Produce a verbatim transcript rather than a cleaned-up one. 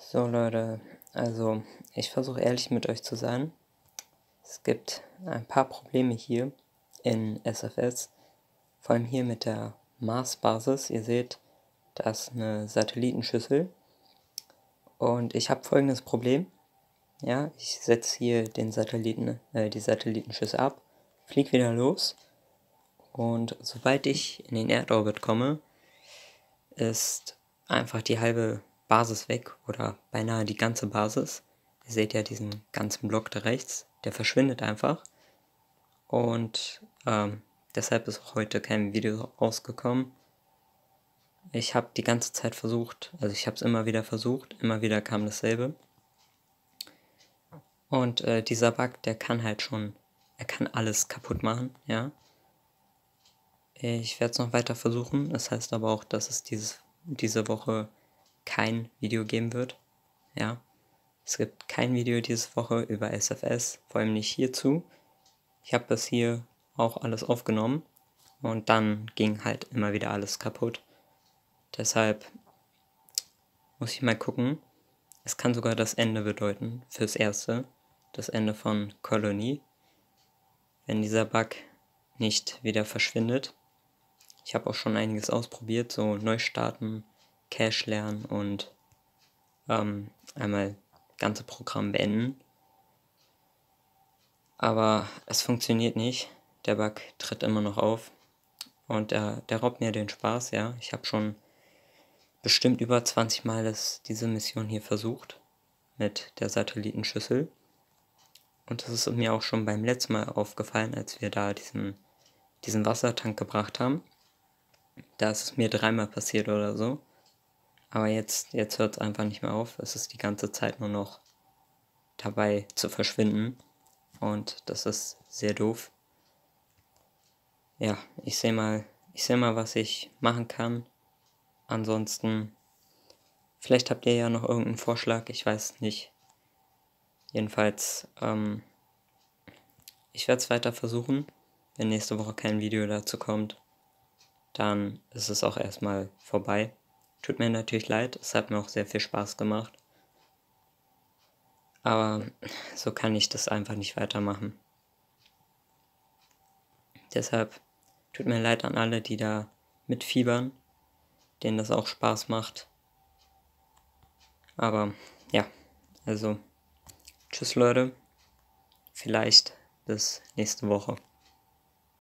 So Leute, also ich versuche ehrlich mit euch zu sein. Es gibt ein paar Probleme hier in S F S, vor allem hier mit der Mars-Basis. Ihr seht, da ist eine Satellitenschüssel und ich habe folgendes Problem. Ja, ich setze hier den Satelliten, äh, die Satellitenschüssel ab, fliege wieder los und sobald ich in den Erdorbit komme, ist einfach die halbe Basis weg oder beinahe die ganze Basis. Ihr seht ja diesen ganzen Block da rechts, der verschwindet einfach. Und ähm, deshalb ist auch heute kein Video rausgekommen. Ich habe die ganze Zeit versucht, also ich habe es immer wieder versucht, immer wieder kam dasselbe. Und äh, dieser Bug, der kann halt schon, er kann alles kaputt machen, ja. Ich werde es noch weiter versuchen, das heißt aber auch, dass es dieses, diese Woche kein Video geben wird, ja. Es gibt kein Video diese Woche über S F S, vor allem nicht hierzu. Ich habe das hier auch alles aufgenommen und dann ging halt immer wieder alles kaputt. Deshalb muss ich mal gucken. Es kann sogar das Ende bedeuten, fürs Erste, das Ende von Kolonie, wenn dieser Bug nicht wieder verschwindet. Ich habe auch schon einiges ausprobiert, so Neustarten, Cache lernen und ähm, einmal das ganze Programm beenden. Aber es funktioniert nicht. Der Bug tritt immer noch auf. Und der, der raubt mir den Spaß, ja. Ich habe schon bestimmt über zwanzig Mal das, diese Mission hier versucht. Mit der Satellitenschüssel. Und das ist mir auch schon beim letzten Mal aufgefallen, als wir da diesen, diesen Wassertank gebracht haben. Da ist es mir dreimal passiert oder so. Aber jetzt, jetzt hört es einfach nicht mehr auf. Es ist die ganze Zeit nur noch dabei zu verschwinden. Und das ist sehr doof. Ja, ich sehe mal, ich sehe mal, was ich machen kann. Ansonsten, vielleicht habt ihr ja noch irgendeinen Vorschlag, ich weiß nicht. Jedenfalls, ähm, ich werde es weiter versuchen. Wenn nächste Woche kein Video dazu kommt, dann ist es auch erstmal vorbei. Tut mir natürlich leid, es hat mir auch sehr viel Spaß gemacht. Aber so kann ich das einfach nicht weitermachen. Deshalb tut mir leid an alle, die da mitfiebern, denen das auch Spaß macht. Aber ja, also tschüss Leute, vielleicht bis nächste Woche.